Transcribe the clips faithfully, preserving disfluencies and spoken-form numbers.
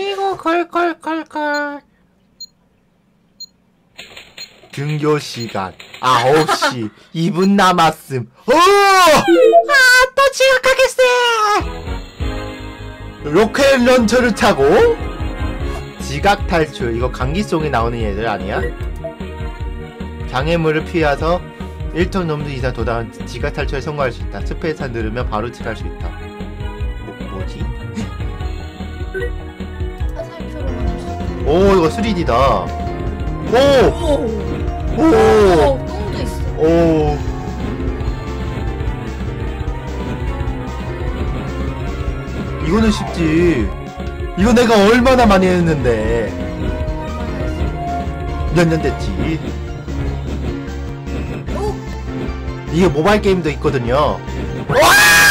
아이고 컬컬컬컬. 등교 시간 아홉 시 이 분 남았음. 어! 아, 또 지각하겠어. 로켓 런처를 타고 지각 탈출. 이거 감기송에 나오는 얘들 아니야? 장애물을 피해서 일 톤 넘는 이상 도달한 지각 탈출에 성공할 수 있다. 스페이스 누르면 바로 칠할 수 있다. 뭐, 뭐지? 오, 이거 쓰리디다. 오! 오! 오! 오! 똥도 있어. 오! 이거는 쉽지. 이거 내가 얼마나 많이 했는데. 몇 년 됐지. 오! 이게 모바일 게임도 있거든요. 와!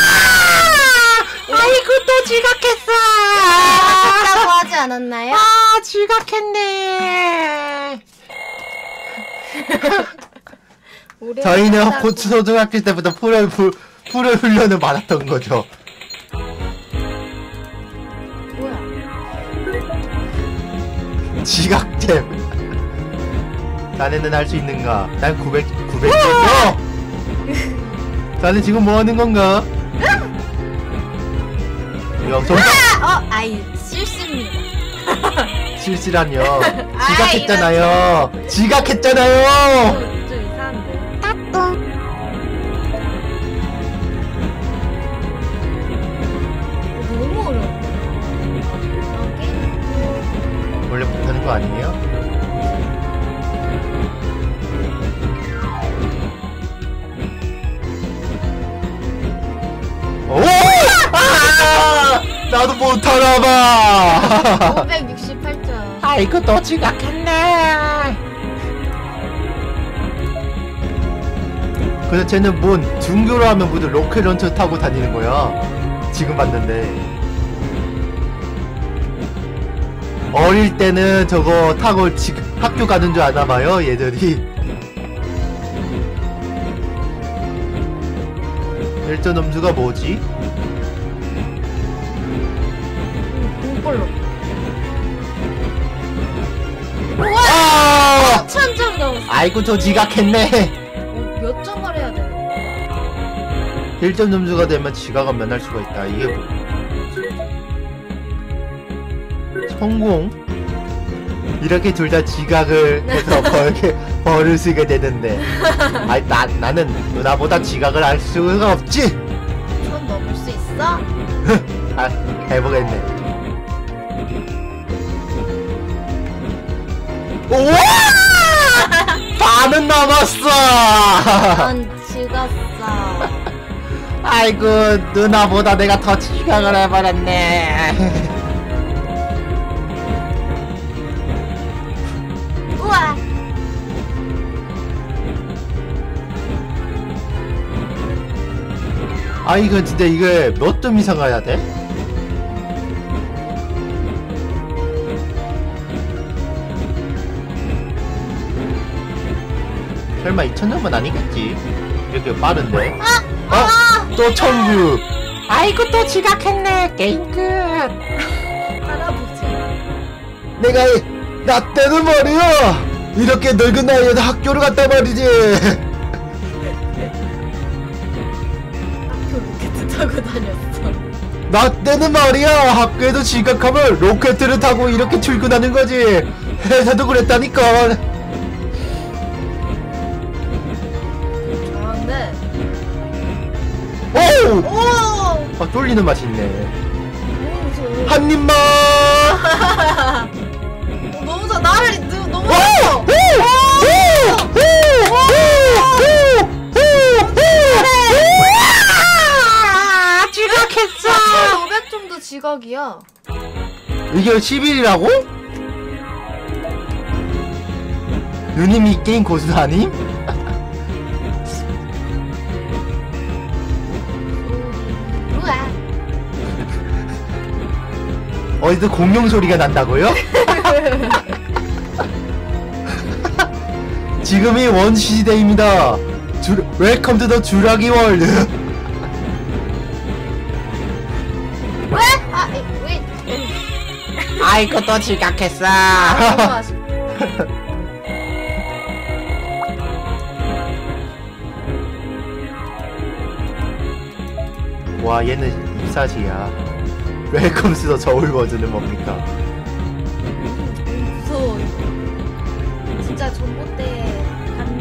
아이고 또 지각했어. 아깝다고 하지 않았나요? 아 지각했네. 저희는 고초등학교 때부터 풀을 풀을 훈련을 받았던 거죠. 뭐야? 지각잼. 자네는 할 수 있는가? 난 구백 구백 점. 자네 지금 뭐 하는 건가? 야, 정답. 어, 아이 실수입니다. 실시란요. 지각했잖아요. 지각했잖아요. 좀, 좀 이상한데. 따뚱. 너무 어려워. 원래 못하는 거 아니에요? 오! 아! 나도 못하나 봐. 오백육십팔 점. 아이고 또 지각했네. 그래서 쟤는 뭔 등교로 하면 모두 로켓 런처 타고 다니는 거야. 지금 봤는데. 어릴 때는 저거 타고 지, 학교 가는 줄 아나 봐요, 얘들이. 일 점 점수가 뭐지? 공볼로. 아! 천 점 넘었어. 아이고 저 지각했네. 어, 몇 점을 해야 되는 거야? 일 점 점수가 되면 지각은 면할 수가 있다. 이게 뭐? 성공? 이렇게 둘 다 지각을 해서 벌게 벌을 쓰게 되는데. 아니 나 나는 누나보다 지각을 할 수가 없지. 천 넘을 수 있어? 아 해보겠네. 우와! 반은 남았어. 넌 죽었어. 아이고 누나보다 내가 더 지각을 해버렸네. 우와. 아 이거 진짜 이게 몇 점 이상 가야 돼? 설마 이천 점은 아니겠지? 이렇게 빠른데? 아! 어? 아! 또 천구! 아이고 또 지각했네. 게임 끝. 할아버지. 내가 나 때는 말이야 이렇게 늙은 나이에도 학교를 갔단 말이지. 학교 로켓 타고 다녔어. 나 때는 말이야 학교에도 지각하면 로켓을 타고 이렇게 출근하는 거지. 회사도 그랬다니까. 잘하는데. 오! 오! 아 쫄리는 맛이 있네. 너무 무서워. 한 입만. 어, 너무 무서워. 나를 누, 너무 오! 무서워. 오! 오! 오! 오! 오! 지각했어. 오백 점도 지각이야. 이게 십 일이라고? 누님이 게임 고수 아님? 우와. 어디서 공룡 소리가 난다고요? 지금이 원시시대입니다. 주, 웰컴 투 더 주라기 월드. 왜? 아, 왜? 아이고 또 지각했어. 너무 아쉽다. 와 얘는 입사시야. 웰컴 스더 저울 버전은 뭡니까? 무서워. 진짜 전봇대에 갖는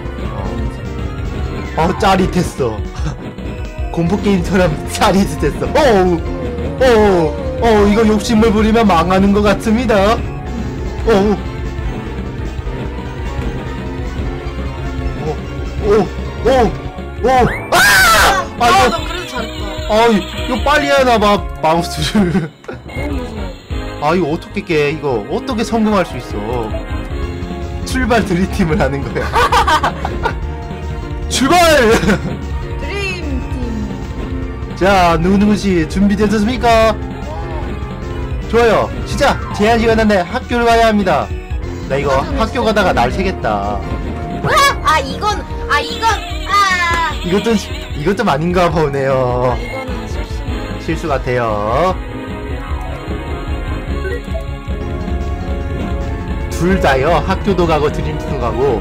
느낌. 어 짜릿했어. 공포 게임처럼 짜릿했어. 어우 어우 어 이거 욕심을 부리면 망하는 것 같습니다. 어우 오오오오 아! 아, 아 이거 나 그래도 잘했다. 아 이거 빨리 하나봐 마우스를. 너무 무서워. 아 이거 어떻게 깨 이거 어떻게 성공할 수 있어. 출발 드림팀을 하는 거야. 출발. 드림팀. 자 누구누구씨 준비되셨습니까? 좋아요 시작. 제한 시간 안에 학교를 가야 합니다. 나 이거 학교 가다가 날 새겠다. 아, 아 이건 아 이건 아. 이것도 이것 좀 아닌가 아 보네요. 이거는 실수. 실수 같아요. 둘 다요. 학교도 가고 드림팀도 가고.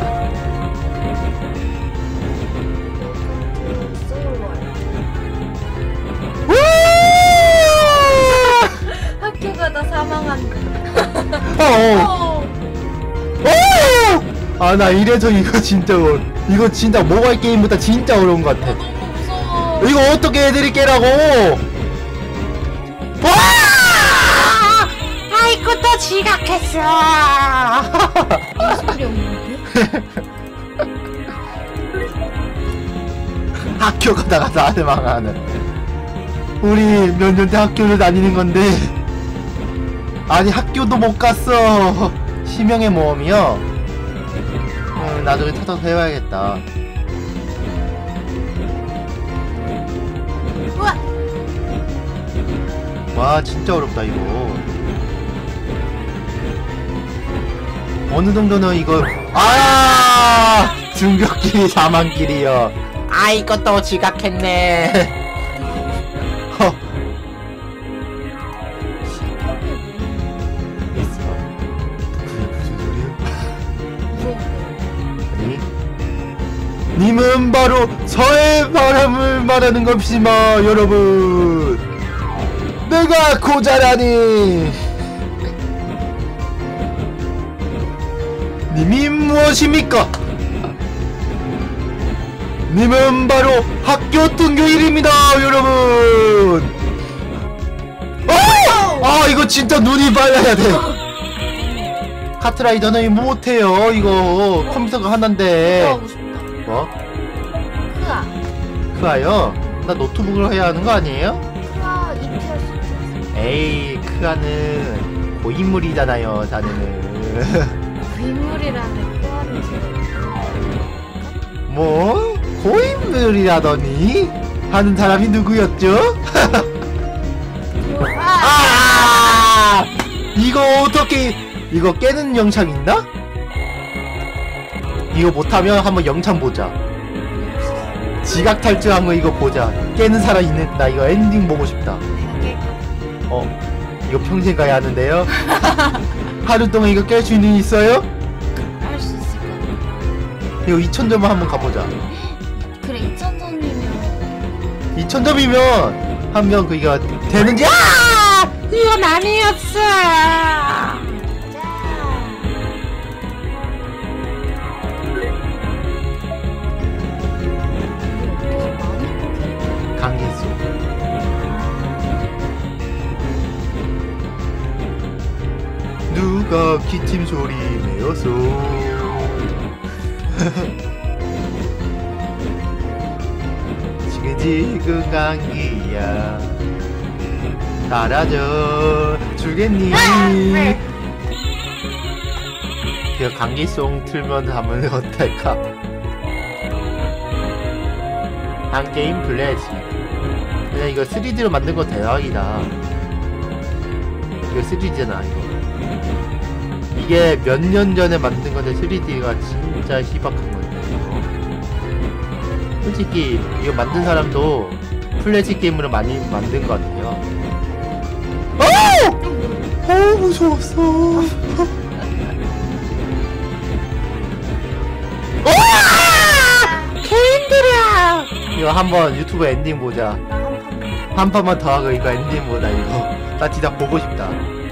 학교 가다 사망한다. 어. 어. 아 나 이래서 이거 진짜 어- 이거 진짜 모바일 게임보다 진짜 어려운 것 같아. 너무 무서워. 이거 어떻게 애들이 깨라고? 와! 아이고 또 지각했어. 소리 없는데? 학교 가다가 나를 망하는. 우리 몇 년째 학교를 다니는 건데 아니 학교도 못 갔어. 심형의 모험이요. 음, 나중에 찾아서 해봐야겠다. 우와. 와 진짜 어렵다 이거. 어느 정도는 이거 아 중격길이 사망길이요. 아이고 또 지각했네. 허. 있어. 그게 무슨 소리야? 무서워. 아니 님은 바로 서해 바람을 말하는 것이마 여러분. 내가 고자라니. 님이 무엇입니까? 님은 바로 학교 등교일입니다 여러분. 어! 아 이거 진짜 눈이 빨라야 돼. 카트라이더는 못해요 이거. 컴퓨터가 하나인데. 하고 싶다. 뭐? 크아. 크아요? 나 노트북으로 해야 하는 거 아니에요? 크아 입히할 수 있어. 에이 크아는 고인물이잖아요 자네는. 괴물이라는 크아를 제가. 뭐? 고인물이라더니? 하는 사람이 누구였죠? 아! 아! 이거 어떻게 이거 깨는 영상 있나? 이거 못하면 한번 영상 보자. 지각 탈출한 거 이거 보자. 깨는 사람 있는 나 이거 엔딩 보고 싶다. 어? 이거 평생 가야 하는데요? 하루 동안 이거 깰 수 있는 일 있어요? 할 수 있을 것 같아. 이거 이천 점만 한번 가보자. 그래 이천 점이면 이천 점이면 한 명 그게 되는지. 아! 이건 아니었어. 자. 강인수. 누가 기침 소리 내어서. 지금 감기야 사라져 주겠니? 그 감기송 틀면 하면 어떨까? 한 게임 플레이지. 그냥 이거 쓰리디로 만든 거 대박이다. 이거 쓰리디잖아 이거. 이게 몇 년 전에 만든 건데 쓰리디가 진짜 희박한 건데. 솔직히 이거 만든 사람도 플래시 게임으로 많이 만든 것 같아요. 오! 무서웠어. 개인들이야. 이거 한번 유튜브 엔딩 보자. 한 판만 더 하고 이거 엔딩 보자. 이거 나 진짜 보고 싶다.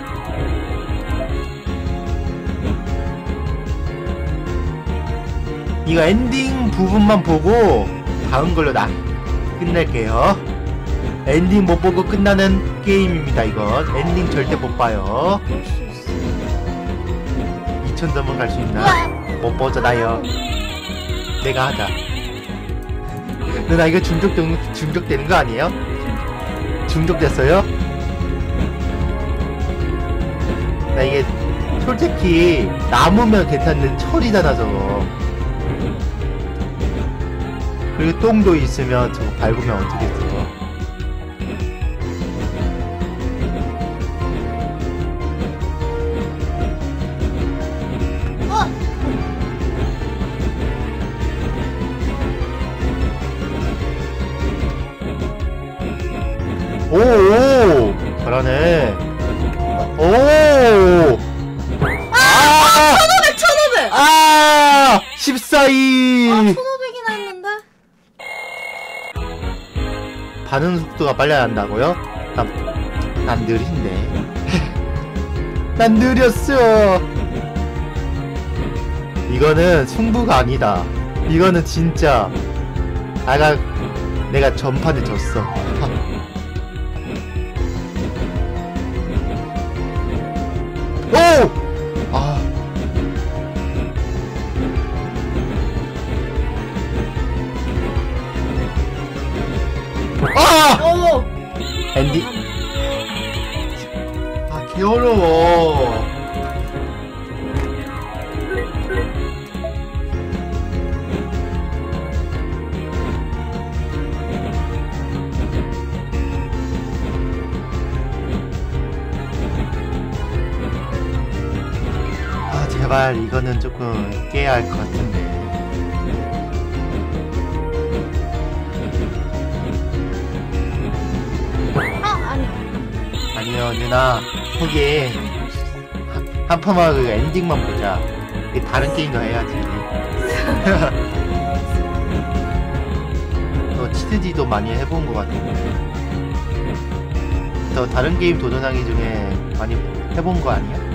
이거 엔딩 부분만 보고 다음 걸로 나 끝낼게요. 엔딩 못 보고 끝나는 게임입니다. 이건 엔딩 절대 못 봐요. 이천 점은 갈 수 있나? 못 보잖아요. 내가 하자. 누나 이거 중독되는, 중독되는 거 아니에요? 중독됐어요? 나 이게 솔직히 남으면 괜찮은데 철이잖아 저거. 그리고 똥도 있으면 저거 밟으면 어쩌겠어. 오오 잘하네. 오 아! 천오백 천오백! 아! 십사위! 아 천오백이나 했는데? 반응 속도가 빨라야 한다고요? 난, 난 느린데. 난 느렸어. 이거는 승부가 아니다. 이거는 진짜 내가 내가 전판에 졌어. 오! 아. 아! 오! 엔딩. 아, 개 어려워. 아, 제발 이거는 조금 깨야 할 것 같은데. 아 아니 아니요 누나 포기. 한, 한 판만 그 엔딩만 보자. 이 다른 게임도 해야지. 너 치트지도 많이 해본 것 같은데. 너 다른 게임 도전하기 중에 많이 해본 거 아니야?